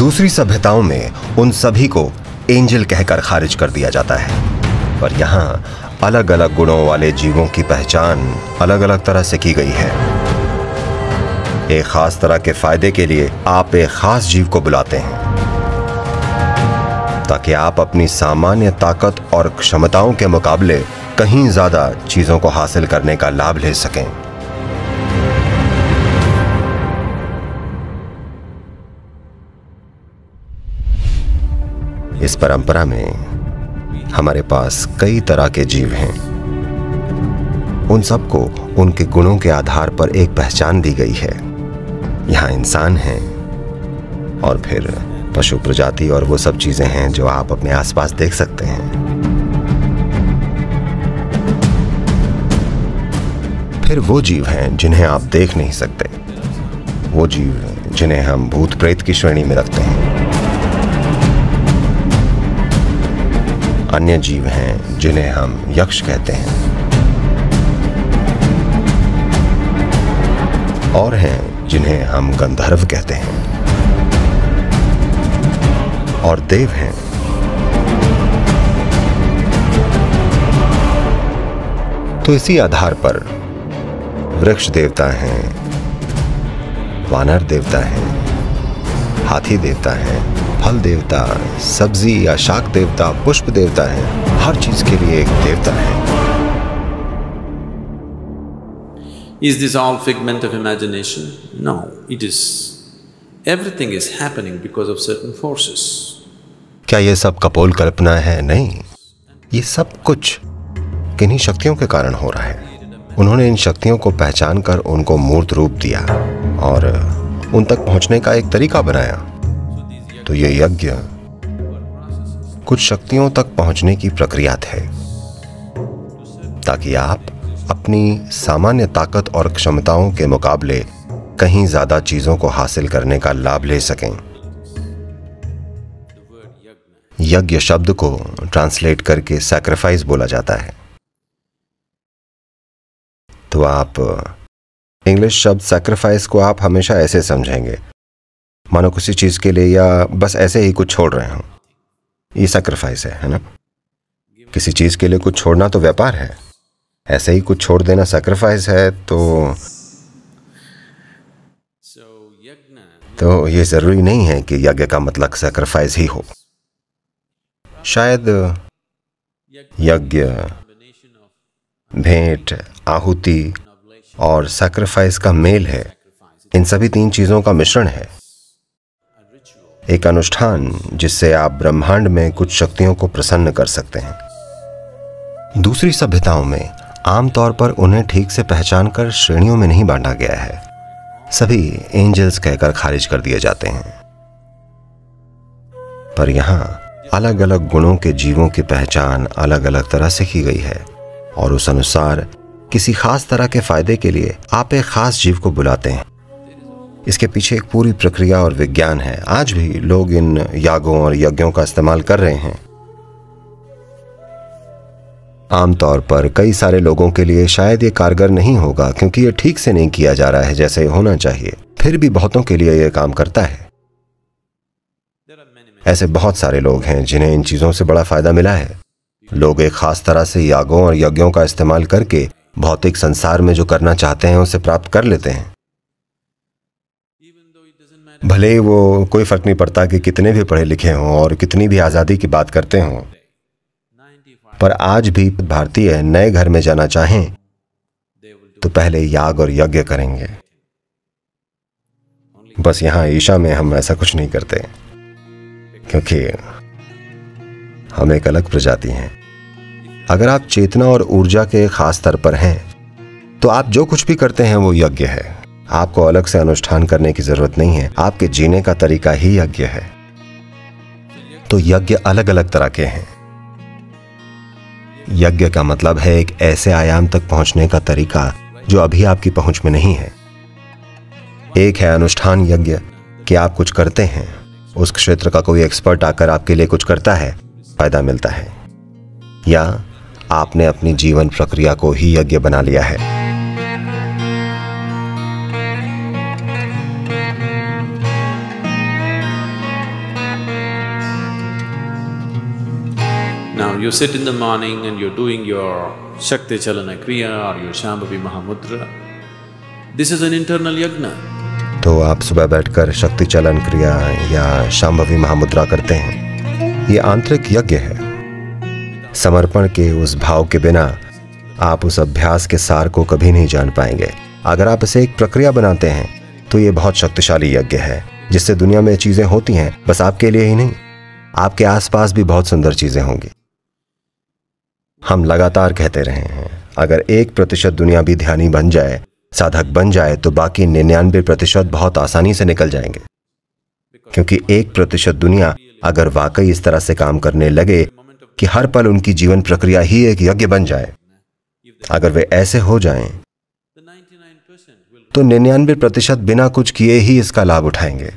दूसरी सभ्यताओं में उन सभी को एंजल कहकर खारिज कर दिया जाता है, पर यहाँ अलग अलग गुणों वाले जीवों की पहचान अलग अलग तरह से की गई है। एक खास तरह के फायदे के लिए आप एक खास जीव को बुलाते हैं ताकि आप अपनी सामान्य ताकत और क्षमताओं के मुकाबले कहीं ज्यादा चीजों को हासिल करने का लाभ ले सकें। इस परंपरा में हमारे पास कई तरह के जीव हैं। उन सबको उनके गुणों के आधार पर एक पहचान दी गई है। यहाँ इंसान हैं और फिर पशु प्रजाति और वो सब चीजें हैं जो आप अपने आसपास देख सकते हैं। फिर वो जीव हैं जिन्हें आप देख नहीं सकते, वो जीव जिन्हें हम भूत प्रेत की श्रेणी में रखते हैं। अन्य जीव हैं जिन्हें हम यक्ष कहते हैं, और हैं जिन्हें हम गंधर्व कहते हैं, और देव हैं। तो इसी आधार पर वृक्ष देवता हैं, वानर देवता हैं, हाथी देवता हैं, फल देवता, सब्जी या शाक देवता, पुष्प देवता है। हर चीज के लिए एक देवता है। Is this all figment of imagination? No, it is. Everything is happening because of certain forces. क्या ये सब कपोल कल्पना है? नहीं, ये सब कुछ किन्हीं शक्तियों के कारण हो रहा है। उन्होंने इन शक्तियों को पहचान कर उनको मूर्त रूप दिया और उन तक पहुंचने का एक तरीका बनाया। तो ये यज्ञ कुछ शक्तियों तक पहुंचने की प्रक्रिया थे ताकि आप अपनी सामान्य ताकत और क्षमताओं के मुकाबले कहीं ज्यादा चीजों को हासिल करने का लाभ ले सकें। यज्ञ शब्द को ट्रांसलेट करके सैक्रिफाइस बोला जाता है। तो आप इंग्लिश शब्द सैक्रिफाइस को आप हमेशा ऐसे समझेंगे, मानो किसी चीज के लिए या बस ऐसे ही कुछ छोड़ रहे हो। ये सैक्रिफाइस है ना? किसी चीज के लिए कुछ छोड़ना तो व्यापार है, ऐसे ही कुछ छोड़ देना सैक्रिफाइस है। तो ये जरूरी नहीं है कि यज्ञ का मतलब सैक्रिफाइस ही हो। शायद यज्ञ, भेंट, आहुति और सैक्रिफाइस का मेल है। इन सभी तीन चीजों का मिश्रण है। एक अनुष्ठान जिससे आप ब्रह्मांड में कुछ शक्तियों को प्रसन्न कर सकते हैं। दूसरी सभ्यताओं में आमतौर पर उन्हें ठीक से पहचान कर श्रेणियों में नहीं बांटा गया है। सभी एंजल्स कहकर खारिज कर दिए जाते हैं। पर यहाँ अलग अलग गुणों के जीवों की पहचान अलग अलग तरह से की गई है और उस अनुसार किसी खास तरह के फायदे के लिए आप एक खास जीव को बुलाते हैं। इसके पीछे एक पूरी प्रक्रिया और विज्ञान है। आज भी लोग इन यागों और यज्ञों का इस्तेमाल कर रहे हैं। आमतौर पर कई सारे लोगों के लिए शायद ये कारगर नहीं होगा क्योंकि ये ठीक से नहीं किया जा रहा है जैसे होना चाहिए। फिर भी बहुतों के लिए यह काम करता है। ऐसे बहुत सारे लोग हैं जिन्हें इन चीजों से बड़ा फायदा मिला है। लोग एक खास तरह से यागों और यज्ञों का इस्तेमाल करके भौतिक संसार में जो करना चाहते हैं उसे प्राप्त कर लेते हैं। भले ही वो कोई फर्क नहीं पड़ता कि कितने भी पढ़े लिखे हों और कितनी भी आजादी की बात करते हों, पर आज भी भारतीय नए घर में जाना चाहें तो पहले याग और यज्ञ करेंगे। बस यहाँ ईशा में हम ऐसा कुछ नहीं करते क्योंकि हम एक अलग प्रजाति हैं। अगर आप चेतना और ऊर्जा के खास स्तर पर हैं तो आप जो कुछ भी करते हैं वो यज्ञ है। आपको अलग से अनुष्ठान करने की जरूरत नहीं है, आपके जीने का तरीका ही यज्ञ है। तो यज्ञ अलग अलग तरह के हैं। यज्ञ का मतलब है एक ऐसे आयाम तक पहुंचने का तरीका जो अभी आपकी पहुंच में नहीं है। एक है अनुष्ठान यज्ञ कि आप कुछ करते हैं, उस क्षेत्र का कोई एक्सपर्ट आकर आपके लिए कुछ करता है, फायदा मिलता है, या आपने अपनी जीवन प्रक्रिया को ही यज्ञ बना लिया है। Now you sit in the morning and you're doing your Shakti Chalana Kriya or your Shambhavi Mahamudra. This is an internal yajna. तो आप सुबह बैठकर शक्ति चलन क्रिया या शांभवी महामुद्रा करते हैं। ये आंतरिक यज्ञ है। समर्पण के उस भाव के बिना आप उस अभ्यास के सार को कभी नहीं जान पाएंगे। अगर आप इसे एक प्रक्रिया बनाते हैं तो ये बहुत शक्तिशाली यज्ञ है, जिससे दुनिया में चीजें होती हैं, बस आपके लिए ही नहीं, आपके आसपास भी बहुत सुंदर चीजें होंगी। हम लगातार कहते रहे हैं, अगर 1% दुनिया भी ध्यानी बन जाए, साधक बन जाए, तो बाकी 99% बहुत आसानी से निकल जाएंगे। क्योंकि 1% दुनिया अगर वाकई इस तरह से काम करने लगे कि हर पल उनकी जीवन प्रक्रिया ही एक यज्ञ बन जाए, अगर वे ऐसे हो जाएं, तो 99% बिना कुछ किए ही इसका लाभ उठाएंगे।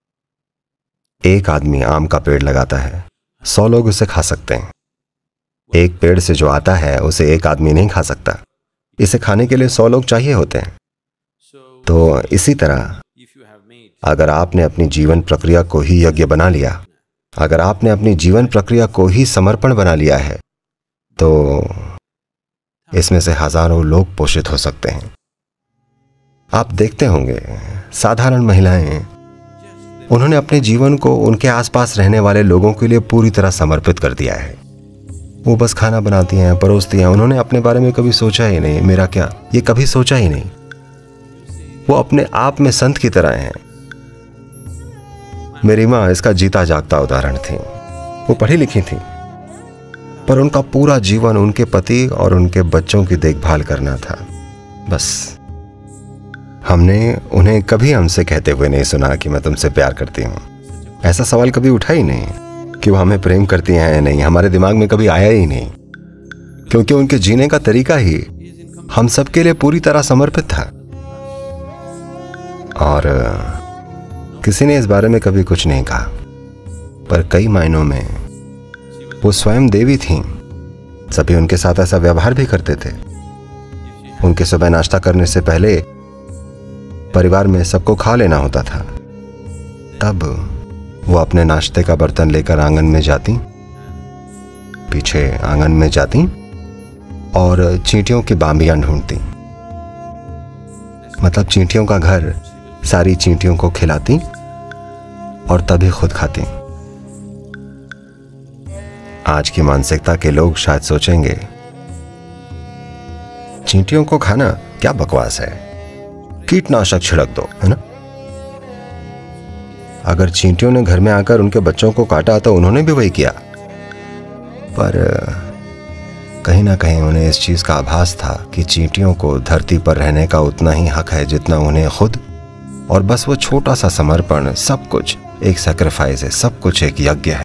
एक आदमी आम का पेड़ लगाता है, 100 लोग उसे खा सकते हैं। एक पेड़ से जो आता है उसे एक आदमी नहीं खा सकता, इसे खाने के लिए 100 लोग चाहिए होते हैं। तो इसी तरह अगर आपने अपनी जीवन प्रक्रिया को ही यज्ञ बना लिया, अगर आपने अपनी जीवन प्रक्रिया को ही समर्पण बना लिया है, तो इसमें से हजारों लोग पोषित हो सकते हैं। आप देखते होंगे साधारण महिलाएं, उन्होंने अपने जीवन को उनके आसपास रहने वाले लोगों के लिए पूरी तरह समर्पित कर दिया है। वो बस खाना बनाती हैं, परोसती हैं, उन्होंने अपने बारे में कभी सोचा ही नहीं, मेरा क्या, ये कभी सोचा ही नहीं। वो अपने आप में संत की तरह हैं। मेरी माँ इसका जीता जागता उदाहरण थी। वो पढ़ी लिखी थी, पर उनका पूरा जीवन उनके पति और उनके बच्चों की देखभाल करना था, बस। हमने उन्हें कभी हमसे कहते हुए नहीं सुना कि मैं तुमसे प्यार करती हूँ। ऐसा सवाल कभी उठा ही नहीं कि वो हमें प्रेम करती हैं या नहीं, हमारे दिमाग में कभी आया ही नहीं, क्योंकि उनके जीने का तरीका ही हम सबके लिए पूरी तरह समर्पित था। और किसी ने इस बारे में कभी कुछ नहीं कहा, पर कई मायनों में वो स्वयं देवी थीं। सभी उनके साथ ऐसा व्यवहार भी करते थे। उनके सुबह नाश्ता करने से पहले परिवार में सबको खा लेना होता था, तब वो अपने नाश्ते का बर्तन लेकर आंगन में जाती, पीछे आंगन में जाती और चींटियों की बांबियां ढूंढती, मतलब चींटियों का घर, सारी चींटियों को खिलाती और तभी खुद खाती। आज की मानसिकता के लोग शायद सोचेंगे, चींटियों को खाना क्या बकवास है, कीटनाशक छिड़क दो, है ना। अगर चींटियों ने घर में आकर उनके बच्चों को काटा तो उन्होंने भी वही किया, पर कहीं ना कहीं उन्हें इस चीज का आभास था कि चींटियों को धरती पर रहने का उतना ही हक है जितना उन्हें खुद, और बस वो छोटा सा समर्पण, सब कुछ एक सैक्रिफाइस है, सब कुछ एक यज्ञ है।